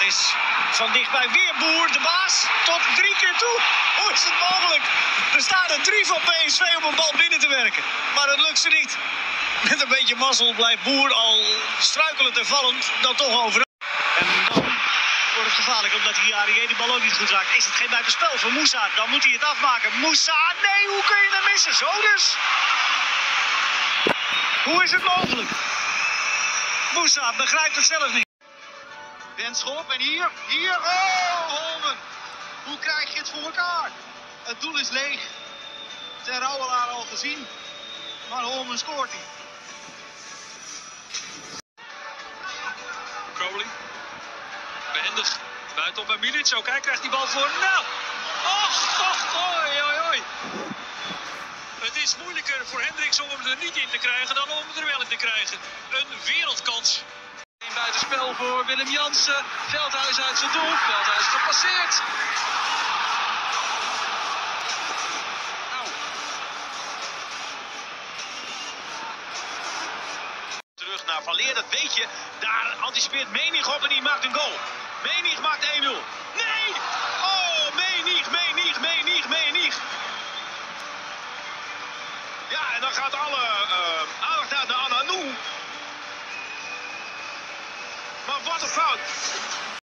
is van dichtbij weer Boer, de baas, tot 3 keer toe. Hoe is het mogelijk? Er staan er 3 van PSV om een bal binnen te werken. Maar dat lukt ze niet. Met een beetje mazzel blijft Boer al struikelend en vallend dan toch over. En dan wordt het gevaarlijk omdat die Arie die bal ook niet goed raakt. Is het geen buitenspel voor Moussa? Dan moet hij het afmaken. Moussa, nee, hoe kun je hem missen? Zo dus. Hoe is het mogelijk? Moussa begrijpt het zelf niet. Benschop en hier, oh Holmen. Hoe krijg je het voor elkaar? Het doel is leeg. Ten Rouwelaar al gezien. Maar Holmen scoort hij. Crowley. Behendig. Buitenop bij Milic. Ook hij krijgt die bal voor. Nou! Oi. Het is moeilijker voor Hendricks om hem er niet in te krijgen dan om hem er wel in te krijgen. Een wereldkans. Een buitenspel voor Willem Jansen. Veldhuis uit zijn doel. Veldhuis gepasseerd. Terug naar Van Leer, dat weet je. Daar anticipeert Menig op en die maakt een goal. Menig maakt 1-0. Nee! Oh, Menig. Ja, en dan gaat alle aandacht uit naar Ananou. Maar wat een fout.